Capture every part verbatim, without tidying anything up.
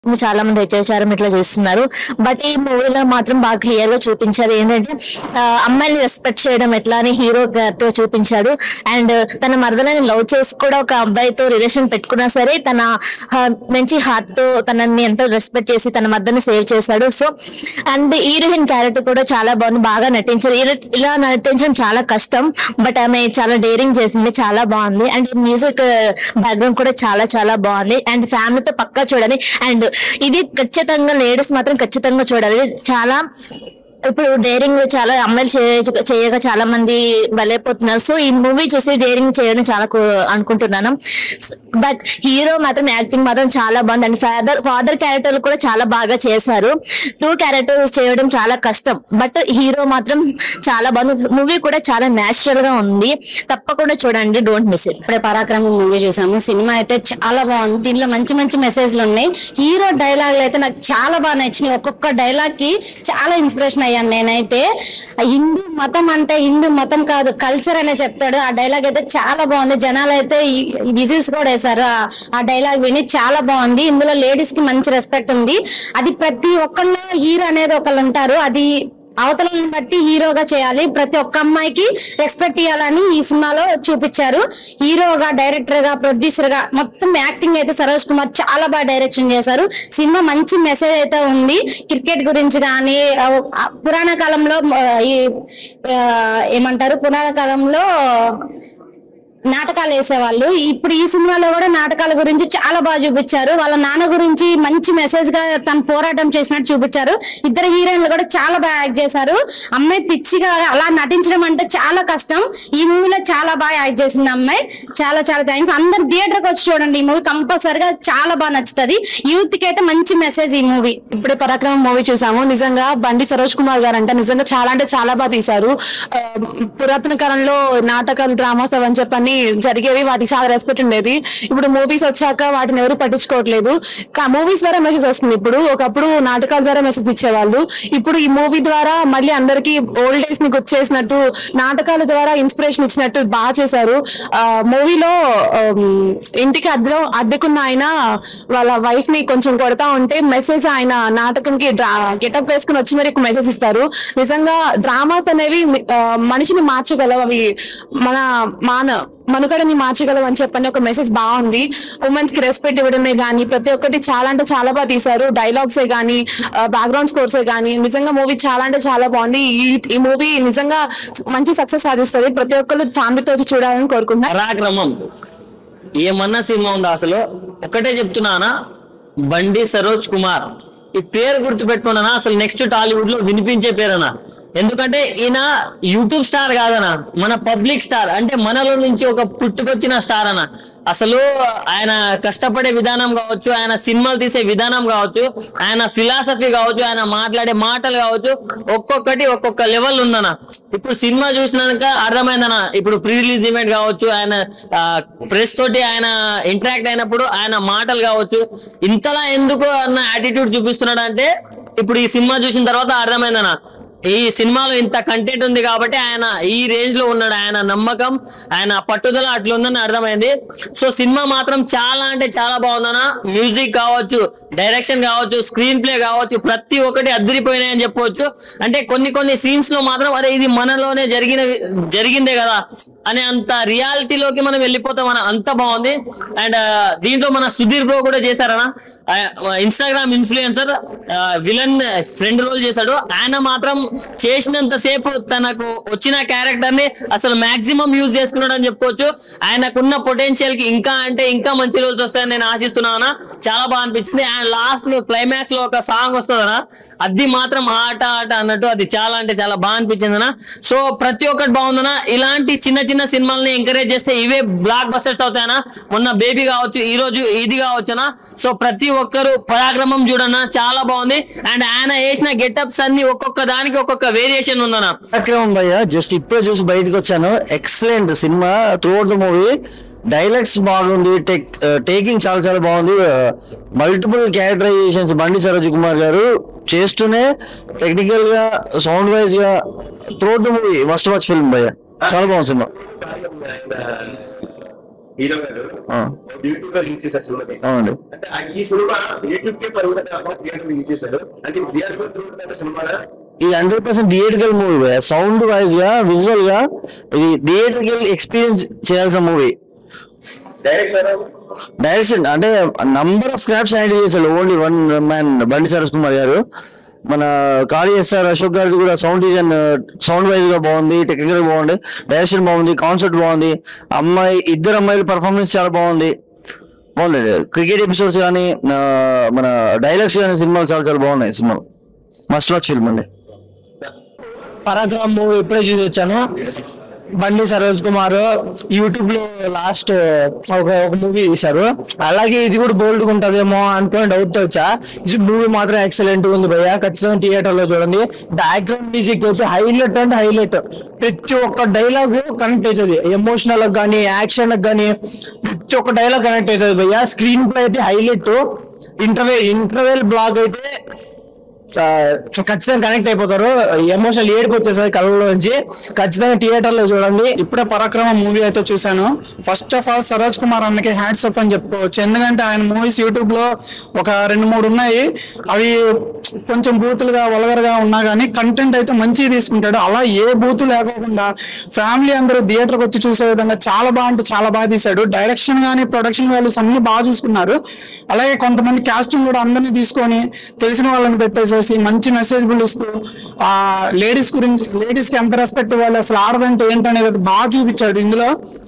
చాలా మంది అత్యాచారం ఇట్లా చేస్తున్నారు. బట్ ఈ మూవీలో మాత్రం బాగా క్లియర్ గా చూపించారు ఏంటంటే అమ్మాయిని రెస్పెక్ట్ చేయడం ఎట్లా అని హీరో గారితో చూపించాడు. అండ్ తన మరదలని లవ్ చేసి కూడా ఒక అబ్బాయితో రిలేషన్ పెట్టుకున్నా సరే తన మంచి హార్ట్ తో తనని ఎంతో రెస్పెక్ట్ చేసి తన మద్దని సేవ్ చేశాడు. సో అండ్ హీరోయిన్ క్యారెక్టర్ కూడా చాలా బాగుంది, బాగా నటించారు. ఇలా నటించడం చాలా కష్టం, బట్ ఆమె చాలా డేరింగ్ చేసింది, చాలా బాగుంది. అండ్ మ్యూజిక్ బ్యాక్గ్రౌండ్ కూడా చాలా చాలా బాగుంది. అండ్ ఫ్యామిలీతో పక్కా చూడాలి. అండ్ ఇది ఖచ్చితంగా లేడీస్ మాత్రం ఖచ్చితంగా చూడాలి. చాలా ఇప్పుడు డేరింగ్ చాలా అమ్మాయిలు చేయగా చాలా మంది బలైపోతున్నారు. సో ఈ మూవీ చూసి డేరింగ్ చేయడం చాలా అనుకుంటున్నాను. బట్ హీరో మాత్రం యాక్టింగ్ మాత్రం చాలా బాగుంది. అండ్ ఫాదర్ ఫాదర్ క్యారెక్టర్ కూడా చాలా బాగా చేశారు. టూ క్యారెక్టర్స్ చేయడం చాలా కష్టం, బట్ హీరో మాత్రం చాలా బాగుంది. మూవీ కూడా చాలా నేచురల్ గా ఉంది, తప్పకుండా చూడండి, డోంట్ మిస్ ఇట్. ఇప్పుడే పరాక్రమం మూవీ చూసాము. సినిమా అయితే చాలా బాగుంది. దీనిలో మంచి మంచి మెసేజ్లు ఉన్నాయి. హీరో డైలాగులు అయితే నాకు చాలా బాగా నచ్చినాయి. ఒక్కొక్క డైలాగ్ కి చాలా ఇన్స్పిరేషన్ అయ్యాను నేనైతే. హిందూ మతం అంటే హిందూ మతం కాదు కల్చర్ అనే చెప్తాడు. ఆ డైలాగ్ అయితే చాలా బాగుంది. జనాలు అయితే విజిల్స్ కూడా వేశారు ఆ డైలాగ్ విని. చాలా బాగుంది. ఇందులో లేడీస్ కి మంచి రెస్పెక్ట్ ఉంది. అది ప్రతి ఒక్కళ్ళు హీరో అనేది ఒకళ్ళు ఉంటారు, అది అవతలను బట్టి హీరోగా చేయాలి. ప్రతి ఒక్క అమ్మాయికి రెస్పెక్ట్ ఇవ్వాలని ఈ సినిమాలో చూపించారు. హీరోగా, డైరెక్టర్ గా, ప్రొడ్యూసర్ గా మొత్తం యాక్టింగ్ అయితే సరోజ్ కుమార్ చాలా బాగా డైరెక్షన్ చేశారు. సినిమా మంచి మెసేజ్ అయితే ఉంది. క్రికెట్ గురించి కానీ, పురాణ కాలంలో ఈ ఏమంటారు పురాణ కాలంలో నాటకాలు వేసేవాళ్ళు. ఇప్పుడు ఈ సినిమాలో కూడా నాటకాల గురించి చాలా బాగా చూపించారు. వాళ్ళ నాన్న గురించి మంచి మెసేజ్ గా తను పోరాటం చేసినట్టు చూపించారు. ఇద్దరు హీరోయిన్లు కూడా చాలా బాగా యాక్ట్ చేశారు. అమ్మాయి పిచ్చిగా అలా నటించడం అంటే చాలా కష్టం. ఈ మూవీలో చాలా బాగా యాక్ట్ చేసింది అమ్మాయి. చాలా చాలా థ్యాంక్స్. అందరు థియేటర్ కి వచ్చి చూడండి. ఈ మూవీ కంపల్సరిగా చాలా బాగా నచ్చుతుంది. యూత్ కి అయితే మంచి మెసేజ్ ఈ మూవీ. ఇప్పుడే పరాక్రమం మూవీ చూసాము. నిజంగా బండి సరోజ్ కుమార్ గారు అంటే నిజంగా చాలా అంటే చాలా బాగా తీశారు. పురాతన కాలంలో నాటకాలు, డ్రామాస్ అవని చెప్పని జరిగేవి, వాటికి చాలా రెస్పెక్ట్ ఉండేది. ఇప్పుడు మూవీస్ వచ్చాక వాటిని ఎవరు పట్టించుకోవట్లేదు. మూవీస్ ద్వారా మెసేజ్ వస్తుంది. ఇప్పుడు ఒకప్పుడు నాటకాల ద్వారా మెసేజ్ ఇచ్చేవాళ్ళు. ఇప్పుడు ఈ మూవీ ద్వారా మళ్ళీ అందరికి ఓల్డ్ డేస్ ని గుర్తు చేసినట్టు, నాటకాల ద్వారా ఇన్స్పిరేషన్ ఇచ్చినట్టు బాగా చేశారు. ఆ మూవీలో ఇంటికి అద్దెలో అద్దెకున్న ఆయన వాళ్ళ వైఫ్ ని కొంచెం కొడతా ఉంటే మెసేజ్ ఆయన నాటకంకి గెటప్ వేసుకుని వచ్చి మరి మెసేజ్ ఇస్తారు. నిజంగా డ్రామాస్ అనేవి మనిషిని మార్చగలవు. అవి మన మాన మనుగడని మార్చగలవు అని చెప్పని ఒక మెసేజ్ బాగుంది. ఉమెన్స్ కి రెస్పెక్ట్ ఇవ్వడమే గానీ ప్రతి ఒక్కటి చాలా అంటే చాలా బాగా తీశారు. డైలాగ్సే గానీ, బ్యాక్గ్రౌండ్ స్కోర్సే గానీ నిజంగా మూవీ చాలా అంటే చాలా బాగుంది. ఈ మూవీ నిజంగా మంచి సక్సెస్ సాధిస్తుంది. ప్రతి ఒక్కరు ఫ్యామిలీతో వచ్చి చూడాలని కోరుకుంటున్నారు. పరాక్రమం ఏమన్నా సినిమా ఉందా అసలు? ఒకటే చెప్తున్నానా, బండి సరోజ్ కుమార్ ఈ పేరు గుర్తు పెట్టుకున్నానా అసలు నెక్స్ట్ టాలీవుడ్ లో వినిపించే పేరనా. ఎందుకంటే ఈయన యూట్యూబ్ స్టార్ కాదనా, మన పబ్లిక్ స్టార్. అంటే మనలో నుంచి ఒక పుట్టుకొచ్చిన స్టార్ అన్న. అసలు ఆయన కష్టపడే విధానం కావచ్చు, ఆయన సినిమాలు తీసే విధానం కావచ్చు, ఆయన ఫిలాసఫీ కావచ్చు, ఆయన మాట్లాడే మాటలు కావచ్చు, ఒక్కొక్కటి ఒక్కొక్క లెవెల్ ఉందనా. ఇప్పుడు సినిమా చూసినాక అర్థమైందనా. ఇప్పుడు ప్రీ రిలీజ్ ఈవెంట్ కావచ్చు, ఆయన ప్రెస్ తోటి ఆయన ఇంటరాక్ట్ అయినప్పుడు ఆయన మాటలు కావచ్చు, ఇంతలా ఎందుకు అన్న యాటిట్యూడ్ చూపిస్తున్నాడు అంటే ఇప్పుడు ఈ సినిమా చూసిన తర్వాత అర్థమైందనా. ఈ సినిమాలో ఇంత కంటెంట్ ఉంది కాబట్టి ఆయన ఈ రేంజ్ లో ఉన్నాడు. ఆయన నమ్మకం, ఆయన పట్టుదల అట్లుందని అర్థమైంది. సో సినిమా మాత్రం చాలా అంటే చాలా బాగుందన్న. మ్యూజిక్ కావచ్చు, డైరెక్షన్ కావచ్చు, స్క్రీన్ ప్లే కావచ్చు, ప్రతి ఒక్కటి అదిరిపోయినాయని చెప్పవచ్చు. అంటే కొన్ని కొన్ని సీన్స్ లో మాత్రం అరే ఇది మనలోనే జరిగిన జరిగిందే కదా అనే అంత రియాలిటీలోకి మనం వెళ్ళిపోతాం అన్న, అంత బాగుంది. అండ్ దీంట్లో మన సుధీర్ బ్రో కూడా చేశారన్న. Instagram influencer villain friend role చేశాడు. ఆయన మాత్రం చేసినంత సేపు తనకు వచ్చిన క్యారెక్టర్ ని అసలు మాక్సిమం యూజ్ చేసుకున్నాడు అని చెప్పుకోవచ్చు. ఆయనకున్న పొటెన్షియల్ కి ఇంకా అంటే ఇంకా మంచి రోల్స్ వస్తాయని నేను ఆశిస్తున్నాను. చాలా బాగా అనిపించింది. అండ్ లాస్ట్ లో క్లైమాక్స్ లో ఒక సాంగ్ వస్తుందనా, అది మాత్రం ఆట ఆట అన్నట్టు అది చాలా అంటే చాలా బాగా అనిపించింది అన్న. సో ప్రతి ఒక్కటి బాగుందనా. ఇలాంటి చిన్న చిన్న సినిమాలని ఎంకరేజ్ చేస్తే ఇవే బ్లాక్ బస్టర్స్ అవుతాయనా. మొన్న బేబీ కావచ్చు, ఈ రోజు ఇది కావచ్చునా. సో ప్రతి ఒక్కరు పరాక్రమం చూడన్నా, చాలా బాగుంది. అండ్ ఆయన వేసిన గెటప్స్ అన్ని ఒక్కొక్క దానికి ఒక్కొక్క వేరియేషన్ ఉందన్న. పరాక్రమం భయ్య జస్ట్ ఇప్పుడే చూసి బయటకు వచ్చాను. Excellent cinema throughout the movie. Dialogues బాగుంది, టేక్ టేకింగ్ చాలా చాలా బాగుంది. మల్టిపుల్ క్యారెక్టరైజేషన్స్ బండి సరోజ్ కుమార్ గారు చేస్తూనే టెక్నికల్ గా, సౌండ్ వైజ్ గా throughout the movie must watch film భయ్య. చాలా బాగుంది సినిమా. హీరో గారు యూట్యూబ్ లో రిలీజ్ చేశారు సినిమా. అవునండి. అంటే ఈ సినిమా యూట్యూబ్ కి పరుగుల థియేటర్ రిలీజ్ చేశారు. అంటే థియేటర్ చూడడానికి సినిమా ఇది hundred percent theatrical movie, sound wise గా విజువల్ గా ఇది థియేటికల్ ఎక్స్పీరియన్స్ చేయాల్సిన మూవీ. డైరెక్టర్ డైరెక్షన్ అంటే నంబర్ ఆఫ్ క్రాఫ్ట్స్ హ్యాండిల్ చేశారు. Only one man Bandi Saroj Kumar గారు. మన కాళీ ఎస్ఆర్ అశోక్ గారిది కూడా సౌండ్ డిజైన్ సౌండ్ వైజ్ గా బాగుంది, టెక్నికల్ గా బాగుంది, డైరెక్షన్ బాగుంది, కాన్సెప్ట్ బాగుంది, అమ్మాయి ఇద్దరు అమ్మాయిల పర్ఫార్మెన్స్ చాలా బాగుంది. బాగుంది క్రికెట్ ఎపిసోడ్స్ కానీ మన డైలాగ్స్ కానీ సినిమాలు చాలా చాలా బాగున్నాయి. సినిమాలు మస్ట్ వాచ్ ఫిల్మ్ అండి. పరాక్రమం మూవీ ఇప్పుడే చూసి వచ్చాను. బండి సరోజ్ కుమార్ యూట్యూబ్ లో లాస్ట్ ఒక ఒక మూవీ తీశారు. అలాగే ఇది కూడా బోల్డ్ ఉంటదేమో అనుకుని డౌట్ వచ్చా. మూవీ మాత్రం ఎక్సలెంట్ ఉంది భయ్య, ఖచ్చితంగా థియేటర్ లో చూడండి. బ్యాక్గ్రౌండ్ మ్యూజిక్ అయితే హైలైట్ అంటే హైలైట్. ప్రతి ఒక్క డైలాగ్ కనెక్ట్ అవుతుంది, ఎమోషనల్ కానీ యాక్షన్ కానీ ప్రతి ఒక్క డైలాగ్ కనెక్ట్ అవుతుంది భయ్య. స్క్రీన్ ప్లే అయితే హైలైట్. ఇంటర్వెల్ ఇంటర్వెల్ బ్లాగ్ అయితే ఖచ్చితంగా కనెక్ట్ అయిపోతారు. ఎమోషనల్ ఏడుపు వచ్చేసరి కళ్ళలోంచి. ఖచ్చితంగా థియేటర్ లో చూడండి. ఇప్పుడే పరాక్రమం మూవీ అయితే చూశాను. First of all Saroj Kumar అన్నకి హ్యాట్స్ ఆఫ్ అని చెప్పుకోవచ్చు. ఎందుకంటే ఆయన మూవీస్ యూట్యూబ్ లో ఒక రెండు మూడు ఉన్నాయి, అవి కొంచెం బూతులుగా వల్గర్గా ఉన్నా కానీ కంటెంట్ అయితే మంచిగా తీసుకుంటాడు. అలా ఏ బూతు లేకోకుండా ఫ్యామిలీ అందరూ థియేటర్కి వచ్చి చూసే విధంగా చాలా బాగుంటే చాలా బాగా తీశాడు. డైరెక్షన్ కానీ ప్రొడక్షన్ వాల్యూస్ అన్ని బాగా చూసుకున్నారు. అలాగే కొంతమంది కాస్టింగ్ కూడా అందరినీ తీసుకొని తెలిసిన వాళ్ళని పెట్టేసి మంచి మెసేజ్ ఇస్తూ ఆ లేడీస్ గురించి, లేడీస్ కి ఎంత రెస్పెక్ట్ ఇవ్వాలి, అసలు ఆడదంటే ఏంటనేది బాగా చూపించాడు. ఇందులో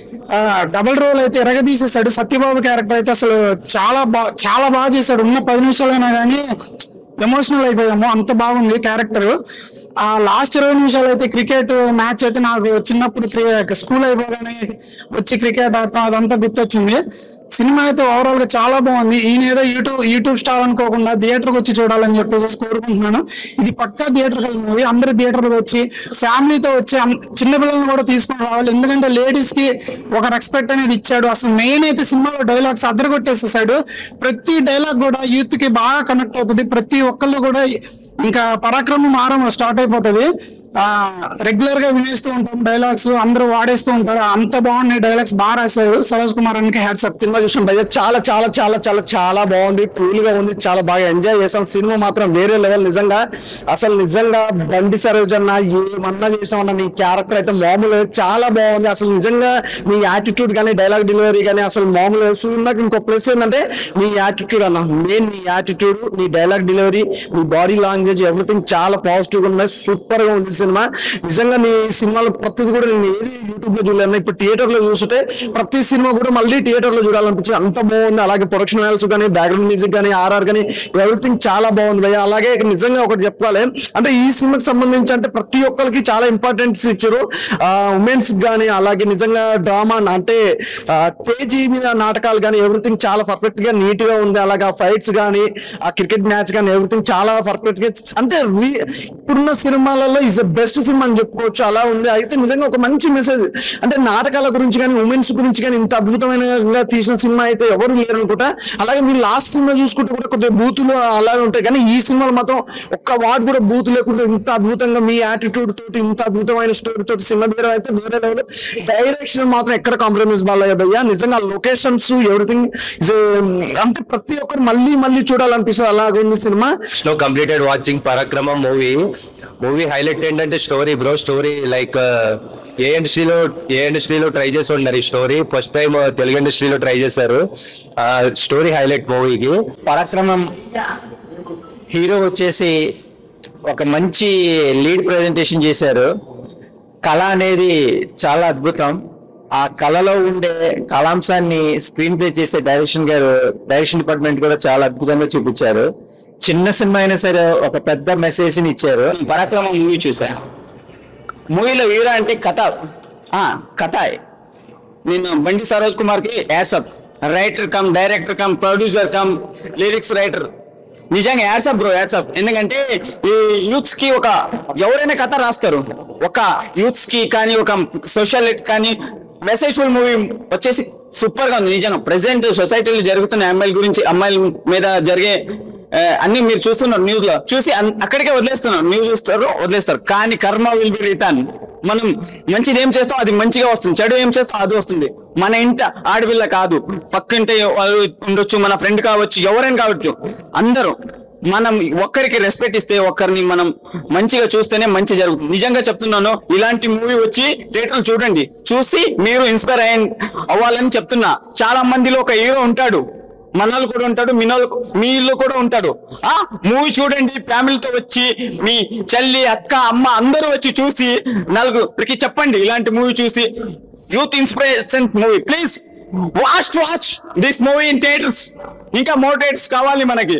డబుల్ రోల్ అయితే ఎరగదీసేసాడు. సత్యబాబు క్యారెక్టర్ అయితే అసలు చాలా బాగా చాలా బాగా చేశాడు. ఉన్న పది నిమిషాలైనా కానీ ఎమోషనల్ అయిపోయాము, అంత బాగుంది క్యారెక్టర్. ఆ లాస్ట్ ఇరవై నిమిషాలు అయితే క్రికెట్ మ్యాచ్ అయితే నాకు చిన్నప్పుడు స్కూల్ అయిపోగానే వచ్చి క్రికెట్ ఆడటం అదంతా గుర్తొచ్చింది. సినిమా అయితే ఓవరాల్ గా చాలా బాగుంది. ఈయన ఏదో యూట్యూబ్ యూట్యూబ్ స్టార్ అనుకోకుండా థియేటర్కి వచ్చి చూడాలని చెప్పేసి కోరుకుంటున్నాను. ఇది పక్కా థియేటర్ మూవీ. అందరూ థియేటర్కి వచ్చి ఫ్యామిలీతో వచ్చి చిన్నపిల్లలను కూడా తీసుకొని రావాలి. ఎందుకంటే లేడీస్ కి ఒక రెస్పెక్ట్ అనేది ఇచ్చాడు. అసలు మెయిన్ అయితే సినిమాలో డైలాగ్స్ అద్దరగొట్టేసేసాడు. ప్రతి డైలాగ్ కూడా యూత్ కి బాగా కనెక్ట్ అవుతుంది. ప్రతి ఒక్కళ్ళు కూడా ఇంకా పరాక్రమం ఆరం స్టార్ట్ అయిపోతుంది. ఆ రెగ్యులర్ గా వినేస్తూ ఉంటాం డైలాగ్స్, అందరూ వాడేస్తూ ఉంటారు. అంత బాగున్నాయి డైలాగ్స్, బాగా రాశాడు సరోజ్ కుమార్ అనికి హ్యాట్స్ ఆఫ్. సినిమా చూసాం భయ్య, చాలా చాలా చాలా చాలా చాలా బాగుంది, కూల్ గా ఉంది, చాలా బాగా ఎంజాయ్ చేసాం. సినిమా మాత్రం వేరే లెవెల్. నిజంగా అసలు నిజంగా బండి సరోజ్ అన్న ఏమన్నా చేసామన్న నీ క్యారెక్టర్ అయితే మామూలు చాలా బాగుంది. అసలు నిజంగా నీ యాటిట్యూడ్ కానీ డైలాగ్ డెలివరీ కానీ అసలు మామూలు. సినిమాకి ఇంకో ప్లస్ ఏంటంటే నీ యాటిట్యూడ్ అన్న, మెయిన్ నీ యాటిట్యూడ్, నీ డైలాగ్ డెలివరీ, నీ బాడీ లాంగ్వేజ్, ఎవ్రీథింగ్ చాలా పాజిటివ్ గా ఉన్నాయి. సూపర్ గా ఉంది సినిమా. నిజంగా నీ సినిమాలో ప్రతిది కూడా నేను ఏది యూట్యూబ్ లో చూడలేను, ఇప్పుడు థియేటర్ లో చూస్తుంటే ప్రతి సినిమా కూడా మళ్ళీ థియేటర్ లో చూడాలనిపించింది, అంత బాగుంది. అలాగే ప్రొడక్షన్ వాల్యూస్ కానీ బ్యాక్గ్రౌండ్ మ్యూజిక్ కానీ ఆర్ఆర్ కానీ ఎవ్రీథింగ్ చాలా బాగుంది భయ్య. అలాగే నిజంగా ఒకటి చెప్పాలి అంటే ఈ సినిమాకి సంబంధించి అంటే ప్రతి ఒక్కరికి చాలా ఇంపార్టెన్స్ ఇచ్చారు. ఉమెన్స్ కానీ అలాగే నిజంగా డ్రామా అంటే పేజీ మీద నాటకాలు కానీ ఎవ్రీథింగ్ చాలా పర్ఫెక్ట్ గా నీట్ గా ఉంది. అలాగే ఫైట్స్ కానీ ఆ క్రికెట్ మ్యాచ్ కానీ ఎవ్రీథింగ్ చాలా పర్ఫెక్ట్ గా అంటే ఇప్పుడున్న సినిమాలలో ఇస్ ద బెస్ట్ సినిమా అని చెప్పుకోవచ్చు. అలా ఉంది. అయితే నిజంగా ఒక మంచి మెసేజ్ అంటే నాటకాల గురించి కానీ ఉమెన్స్ గురించి కానీ ఇంత అద్భుతమైన తీసిన సినిమా అయితే ఎవరు లేరు అనుకుంటా. అలాగే మీరు లాస్ట్ సినిమా చూసుకుంటే కూడా కొద్దిగా బూతులు అలాగే ఉంటాయి, కానీ ఈ సినిమాలో మాత్రం ఒక్క వార్డు కూడా బూత్ లేకుండా ఇంత అద్భుతంగా మీ యాటిట్యూడ్ తోటి ఇంత అద్భుతమైన స్టోరీ తోటి సినిమా తీయడం అయితే వేరే లెవెల్. డైరెక్షన్ మాత్రం ఎక్కడ కాంప్రమైజ్ బాలయ్య భయ్య. నిజంగా లొకేషన్స్ ఎవ్రీథింగ్ అంటే ప్రతి ఒక్కరు మళ్ళీ మళ్ళీ చూడాలనిపిస్తుంది, అలాగే ఉంది cinema. No completed watching Parakramam movie. Movie highlight ఏంటంటే story bro. Story like a ఇండస్ట్రీలో ఏ ఇండస్ట్రీలో ట్రై చేసి ఉన్నారు ఈ స్టోరీ. ఫస్ట్ టైం తెలుగు ఇండస్ట్రీలో ట్రై చేశారు. స్టోరీ హైలైట్ మూవీకి. పరాక్రమం హీరో వచ్చేసి ఒక మంచి లీడ్ ప్రెజెంటేషన్ చేశారు. కళ అనేది చాలా అద్భుతం. ఆ కళలో ఉండే కళాంశాన్ని స్క్రీన్ ప్లే చేసే డైరెక్షన్ గారు డైరెక్షన్ డిపార్ట్మెంట్ కూడా చాలా అద్భుతంగా చూపించారు. చిన్న సినిమా అయినా సరే ఒక పెద్ద మెసేజ్ ని ఇచ్చారు. పరాక్రమం మూవీ చూసా. మూవీలో హీరో అంటే కథ కథ నేను బండి సరోజ్ కుమార్ కి hats off. Writer cum director cum producer cum lyrics writer. నిజంగా యాడ్సప్ బ్రో, యాడ్సప్. ఎందుకంటే ఈ యూత్స్ కి ఒక ఎవరైనా కథ రాస్తారు, ఒక యూత్స్ కి కానీ ఒక సోషల్ కానీ మెసేజ్ఫుల్ మూవీ వచ్చేసి సూపర్ గా ఉంది. నిజంగా ప్రెసెంట్ సొసైటీలో జరుగుతున్న అమ్మాయిల గురించి, అమ్మాయిల మీద జరిగే అన్ని మీరు చూస్తున్నారు న్యూస్ లో. చూసి అక్కడికే వదిలేస్తున్నారు, న్యూస్ చూస్తారు వదిలేస్తారు. కానీ కర్మ విల్ బి రిటర్న్. మనం మంచిది ఏం చేస్తాం అది మంచిగా వస్తుంది, చెడు ఏం చేస్తాం అది వస్తుంది. మన ఇంట ఆడపిల్ల కాదు, పక్కింటే వాళ్ళు ఉండొచ్చు, మన ఫ్రెండ్ కావచ్చు, ఎవరైనా కావచ్చు, అందరూ మనం ఒక్కరికి రెస్పెక్ట్ ఇస్తే, ఒక్కరిని మనం మంచిగా చూస్తేనే మంచి జరుగుతుంది. నిజంగా చెప్తున్నాను, ఇలాంటి మూవీ వచ్చి థియేటర్లు చూడండి, చూసి మీరు ఇన్స్పైర్ అయ్యి అవ్వాలని చెప్తున్నా. చాలా మందిలో ఒక హీరో ఉంటాడు, మనోళ్ళు కూడా ఉంటాడు, మీనోళ్ళు మీళ్ళు కూడా ఉంటాడు. ఆ మూవీ చూడండి, ఫ్యామిలీతో వచ్చి మీ చెల్లి, అక్క, అమ్మ అందరూ వచ్చి చూసి నలుగురికి చెప్పండి ఇలాంటి మూవీ చూసి. Youth inspiration movie, please watch watch this movie in theatres. ఇంకా మోర్ థియేటర్స్ కావాలి మనకి.